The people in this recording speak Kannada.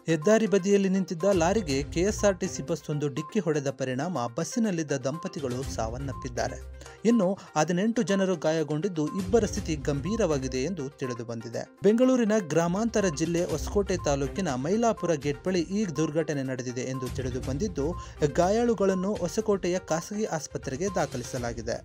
ಹೆದ್ದಾರಿ ಬದಿಯಲ್ಲಿ ನಿಂತಿದ್ದ ಲಾರಿಗೆ ಕೆಎಸ್ಆರ್ಟಿಸಿ ಬಸ್ಸೊಂದು ಡಿಕ್ಕಿ ಹೊಡೆದ ಪರಿಣಾಮ ಬಸ್ಸಿನಲ್ಲಿದ್ದ ದಂಪತಿಗಳು ಸಾವನ್ನಪ್ಪಿದ್ದಾರೆ. ಇನ್ನು 18 ಜನರು ಗಾಯಗೊಂಡಿದ್ದು ಇಬ್ಬರ ಸ್ಥಿತಿ ಗಂಭೀರವಾಗಿದೆ ಎಂದು ತಿಳಿದುಬಂದಿದೆ. ಬೆಂಗಳೂರಿನ ಗ್ರಾಮಾಂತರ ಜಿಲ್ಲೆ ಹೊಸಕೋಟೆ ತಾಲೂಕಿನ ಮೈಲಾಪುರ ಗೇಟ್ ಬಳಿ ಈ ದುರ್ಘಟನೆ ನಡೆದಿದೆ ಎಂದು ತಿಳಿದುಬಂದಿದ್ದು, ಗಾಯಾಳುಗಳನ್ನು ಹೊಸಕೋಟೆಯ ಖಾಸಗಿ ಆಸ್ಪತ್ರೆಗೆ ದಾಖಲಿಸಲಾಗಿದೆ.